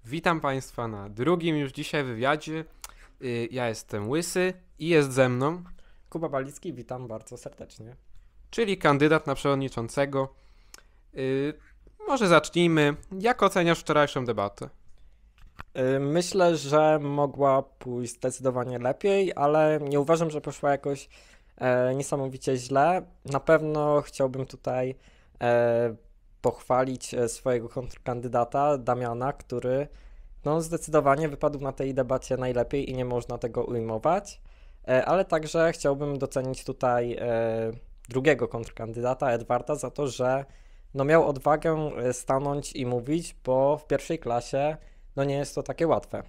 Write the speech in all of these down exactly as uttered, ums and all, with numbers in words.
Witam Państwa na drugim już dzisiaj wywiadzie. Y, Ja jestem Łysy i jest ze mną, Kuba Balicki, witam bardzo serdecznie. czyli kandydat na przewodniczącego. Y, Może zacznijmy. Jak oceniasz wczorajszą debatę? Y, Myślę, że mogła pójść zdecydowanie lepiej, ale nie uważam, że poszła jakoś e, niesamowicie źle. Na pewno chciałbym tutaj e, pochwalić e, swojego kontrkandydata Damiana, który no, zdecydowanie wypadł na tej debacie najlepiej i nie można tego ujmować. E, ale także chciałbym docenić tutaj e, drugiego kontrkandydata, Edwarda, za to, że no, miał odwagę e, stanąć i mówić, bo w pierwszej klasie no nie jest to takie łatwe.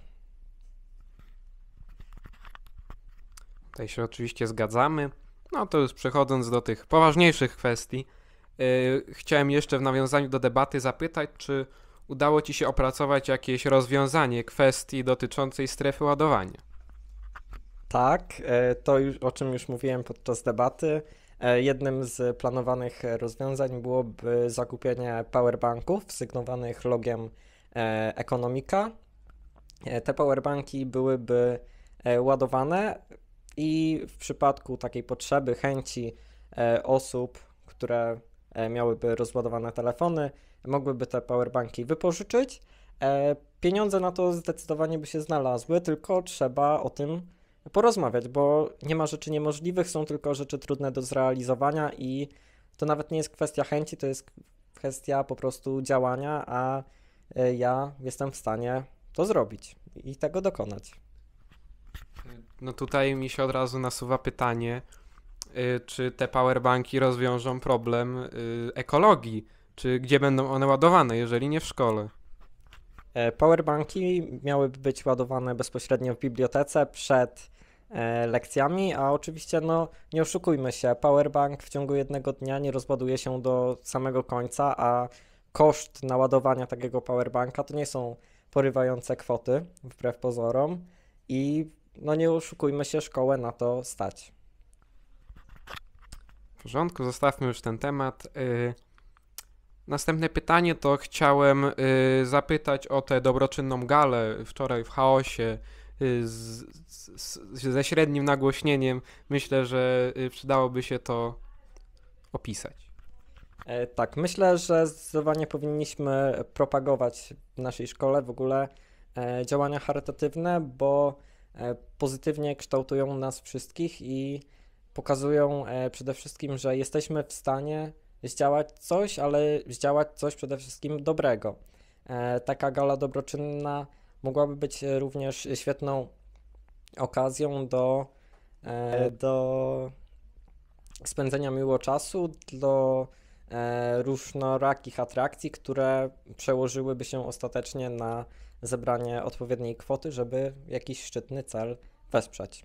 Tutaj się oczywiście zgadzamy. No to już przechodząc do tych poważniejszych kwestii, y, chciałem jeszcze w nawiązaniu do debaty zapytać, czy udało Ci się opracować jakieś rozwiązanie kwestii dotyczącej strefy ładowania? Tak, e, to już, o czym już mówiłem podczas debaty. E, Jednym z planowanych e, rozwiązań byłoby zakupienie powerbanków sygnowanych logiem e, Ekonomika. E, Te powerbanki byłyby e, ładowane i w przypadku takiej potrzeby, chęci e, osób, które e, miałyby rozładowane telefony, mogłyby te powerbanki wypożyczyć. E, Pieniądze na to zdecydowanie by się znalazły, tylko trzeba o tym porozmawiać, bo nie ma rzeczy niemożliwych, są tylko rzeczy trudne do zrealizowania i to nawet nie jest kwestia chęci, to jest kwestia po prostu działania, a e, ja jestem w stanie to zrobić i tego dokonać. No tutaj mi się od razu nasuwa pytanie, y, czy te powerbanki rozwiążą problem y, ekologii, czy gdzie będą one ładowane, jeżeli nie w szkole. E, Powerbanki miałyby być ładowane bezpośrednio w bibliotece przed e, lekcjami, a oczywiście no nie oszukujmy się, powerbank w ciągu jednego dnia nie rozładuje się do samego końca, a koszt naładowania takiego powerbanka to nie są porywające kwoty, wbrew pozorom, i no nie oszukujmy się, szkołę na to stać. W porządku, zostawmy już ten temat. Y, Następne pytanie to chciałem y, zapytać o tę dobroczynną galę wczoraj w chaosie y, z, z, ze średnim nagłośnieniem. Myślę, że y, przydałoby się to opisać. E, Tak, myślę, że zdecydowanie powinniśmy propagować w naszej szkole w ogóle e, działania charytatywne, bo e, pozytywnie kształtują nas wszystkich i pokazują e, przede wszystkim, że jesteśmy w stanie zdziałać coś, ale zdziałać coś przede wszystkim dobrego. E, Taka gala dobroczynna mogłaby być e, również świetną okazją do, e, do spędzenia miło czasu, do e, różnorakich atrakcji, które przełożyłyby się ostatecznie na zebranie odpowiedniej kwoty, żeby jakiś szczytny cel wesprzeć.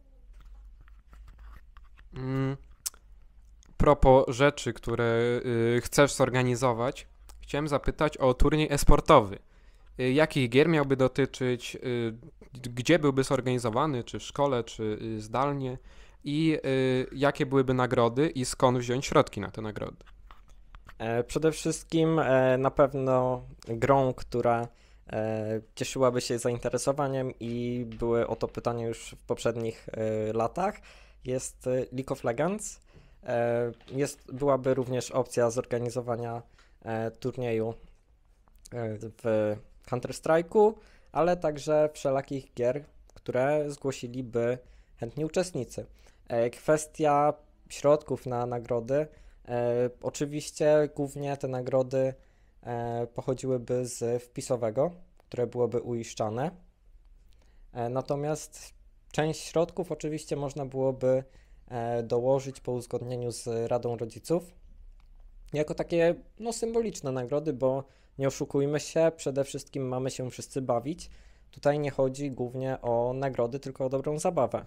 Mm, propos rzeczy, które y, chcesz zorganizować, chciałem zapytać o turniej e-sportowy. Y, jakich gier miałby dotyczyć, y, gdzie byłby zorganizowany, czy w szkole, czy y, zdalnie i y, jakie byłyby nagrody i skąd wziąć środki na te nagrody? E, Przede wszystkim e, na pewno grą, która e, cieszyłaby się zainteresowaniem i były o to pytania już w poprzednich e, latach, jest e, League of Legends. E, Jest, byłaby również opcja zorganizowania e, turnieju e, w Counter-Strike'u, ale także wszelakich gier, które zgłosiliby chętni uczestnicy. E, Kwestia środków na nagrody. E, oczywiście głównie te nagrody e, pochodziłyby z wpisowego, które byłoby uiszczane. E, natomiast część środków oczywiście można byłoby e, dołożyć po uzgodnieniu z Radą Rodziców jako takie no, symboliczne nagrody, bo nie oszukujmy się, przede wszystkim mamy się wszyscy bawić. Tutaj nie chodzi głównie o nagrody, tylko o dobrą zabawę.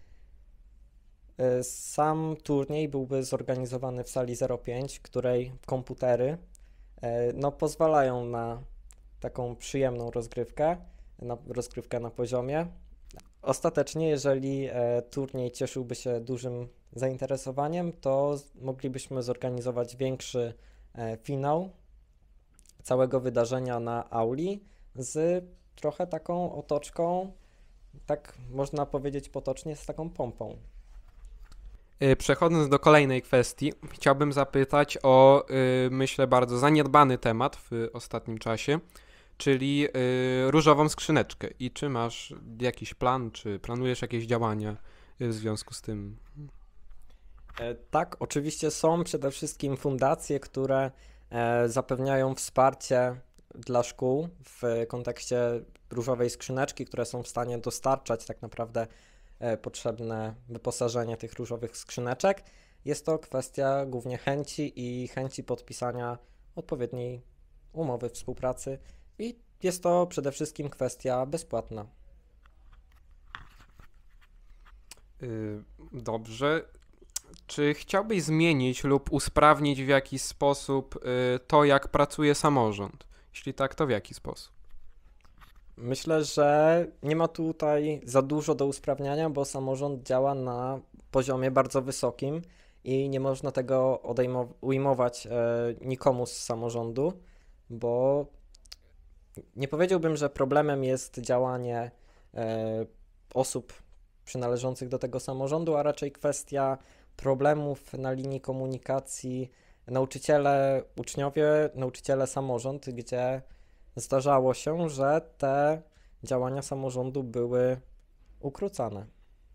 E, Sam turniej byłby zorganizowany w sali zero pięć, której komputery e, no, pozwalają na taką przyjemną rozgrywkę, na rozgrywkę na poziomie. Ostatecznie, jeżeli e, turniej cieszyłby się dużym zainteresowaniem, to z- moglibyśmy zorganizować większy e, finał całego wydarzenia na auli, z trochę taką otoczką, tak można powiedzieć potocznie, z taką pompą. Y, Przechodząc do kolejnej kwestii, chciałbym zapytać o, y, myślę, bardzo zaniedbany temat w ostatnim czasie, czyli y, różową skrzyneczkę. I czy masz jakiś plan, czy planujesz jakieś działania y, w związku z tym? E, Tak, oczywiście są przede wszystkim fundacje, które e, zapewniają wsparcie dla szkół w kontekście różowej skrzyneczki, które są w stanie dostarczać tak naprawdę e, potrzebne wyposażenie tych różowych skrzyneczek. Jest to kwestia głównie chęci i chęci podpisania odpowiedniej umowy współpracy i jest to przede wszystkim kwestia bezpłatna. Y, Dobrze. Czy chciałbyś zmienić lub usprawnić w jakiś sposób y, to, jak pracuje samorząd? Jeśli tak, to w jaki sposób? Myślę, że nie ma tutaj za dużo do usprawniania, bo samorząd działa na poziomie bardzo wysokim i nie można tego odejmo- ujmować e, nikomu z samorządu, bo nie powiedziałbym, że problemem jest działanie e, osób przynależących do tego samorządu, a raczej kwestia problemów na linii komunikacji nauczyciele, uczniowie, nauczyciele, samorząd, gdzie zdarzało się, że te działania samorządu były ukrócane.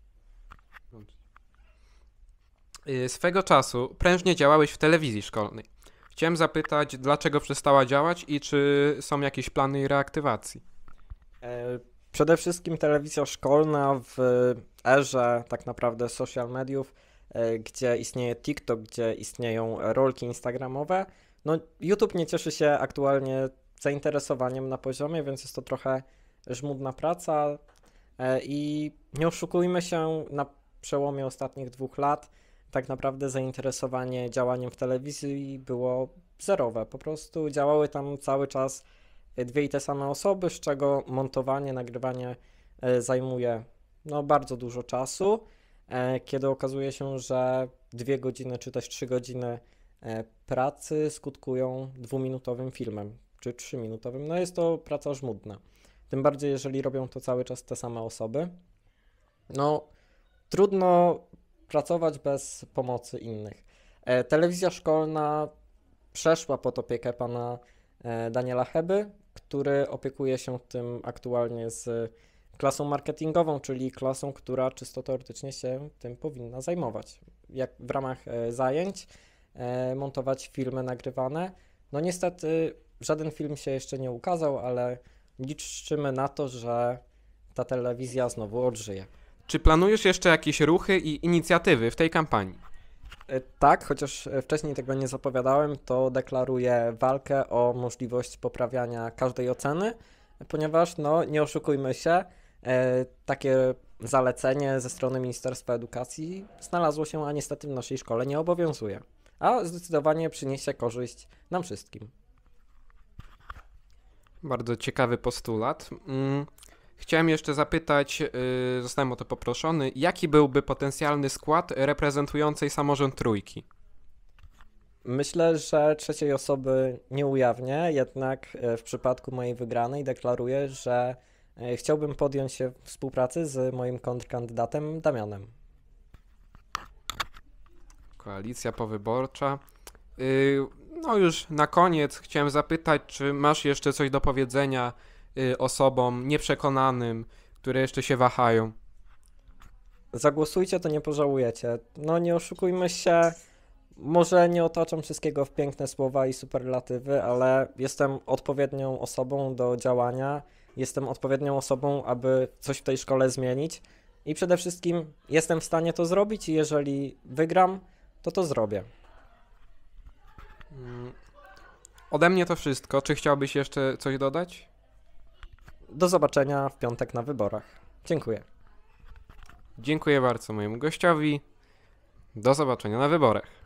Y, Swego czasu prężnie działałeś w telewizji szkolnej. Chciałem zapytać, dlaczego przestała działać i czy są jakieś plany jej reaktywacji? E, Przede wszystkim telewizja szkolna w erze tak naprawdę social mediów, e, gdzie istnieje TikTok, gdzie istnieją rolki instagramowe. No, YouTube nie cieszy się aktualnie zainteresowaniem na poziomie, więc jest to trochę żmudna praca e, i nie oszukujmy się, na przełomie ostatnich dwóch lat tak naprawdę zainteresowanie działaniem w telewizji było zerowe. Po prostu działały tam cały czas dwie i te same osoby, z czego montowanie, nagrywanie e, zajmuje no, bardzo dużo czasu, e, kiedy okazuje się, że dwie godziny czy też trzy godziny e, pracy skutkują dwuminutowym filmem czy trzyminutowym. No jest to praca żmudna. Tym bardziej, jeżeli robią to cały czas te same osoby. No, trudno pracować bez pomocy innych. E, Telewizja szkolna przeszła pod opiekę pana e, Daniela Heby, który opiekuje się tym aktualnie z klasą marketingową, czyli klasą, która czysto teoretycznie się tym powinna zajmować. Jak w ramach e, zajęć e, montować filmy nagrywane. No niestety żaden film się jeszcze nie ukazał, ale liczymy na to, że ta telewizja znowu odżyje. Czy planujesz jeszcze jakieś ruchy i inicjatywy w tej kampanii? E, Tak, chociaż e, wcześniej tego nie zapowiadałem, to deklaruję walkę o możliwość poprawiania każdej oceny, ponieważ, no, nie oszukujmy się, e, takie zalecenie ze strony Ministerstwa Edukacji znalazło się, a niestety w naszej szkole nie obowiązuje. A zdecydowanie przyniesie korzyść nam wszystkim. Bardzo ciekawy postulat. Mm, Chciałem jeszcze zapytać, yy, zostałem o to poproszony, jaki byłby potencjalny skład reprezentującej samorząd Trójki? Myślę, że trzeciej osoby nie ujawnię, jednak e, w przypadku mojej wygranej deklaruję, że e, chciałbym podjąć się współpracy z moim kontrkandydatem Damianem. Koalicja powyborcza. Yy, no już na koniec chciałem zapytać, czy masz jeszcze coś do powiedzenia yy, osobom nieprzekonanym, które jeszcze się wahają? Zagłosujcie, to nie pożałujecie. No nie oszukujmy się, może nie otaczam wszystkiego w piękne słowa i superlatywy, ale jestem odpowiednią osobą do działania, jestem odpowiednią osobą, aby coś w tej szkole zmienić i przede wszystkim jestem w stanie to zrobić i jeżeli wygram, to to zrobię. Mm, Ode mnie to wszystko. Czy chciałbyś jeszcze coś dodać? Do zobaczenia w piątek na wyborach. Dziękuję. Dziękuję bardzo mojemu gościowi. Do zobaczenia na wyborach.